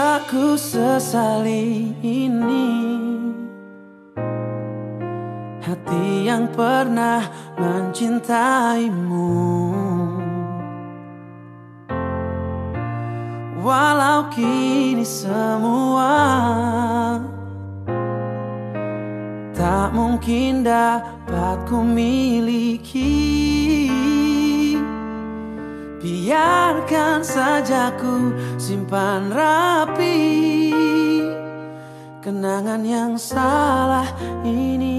Aku sesali ini hati yang pernah mencintaimu. Walau kini semua tak mungkin dapat ku miliki, biarkan saja ku simpan rapi kenangan yang salah ini.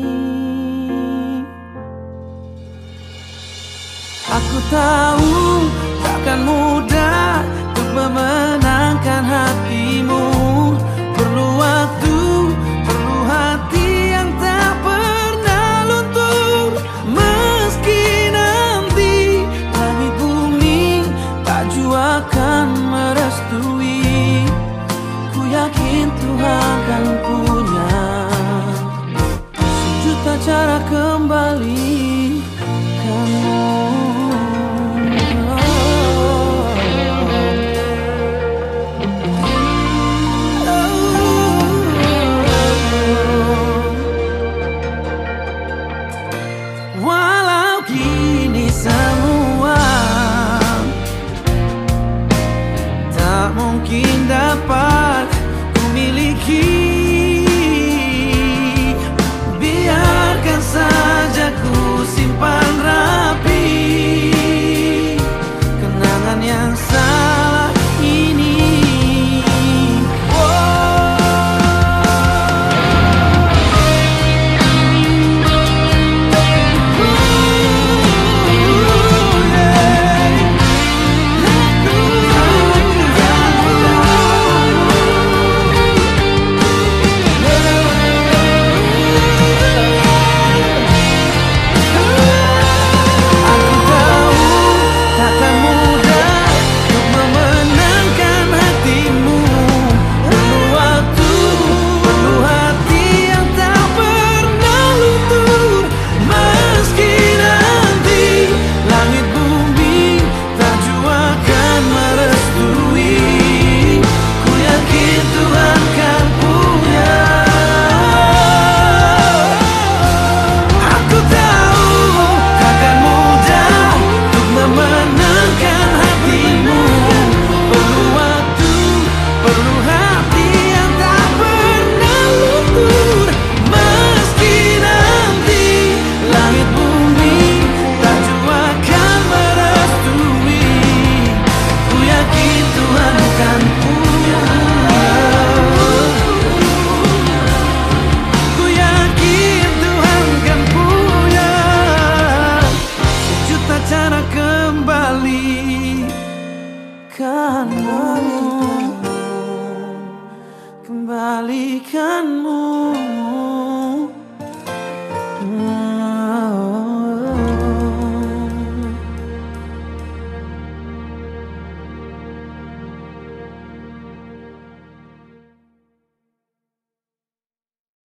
Aku tahu takkan mudah untuk memenangkan hatimu. Perlu waktu, perlu hati yang tak pernah luntur. Meski nanti langit bumi tak jua akan merestui, ku yakin Tuhan kan punya sejuta cara kembali kamu. Walau kini semua tak mungkin dapat ku miliki,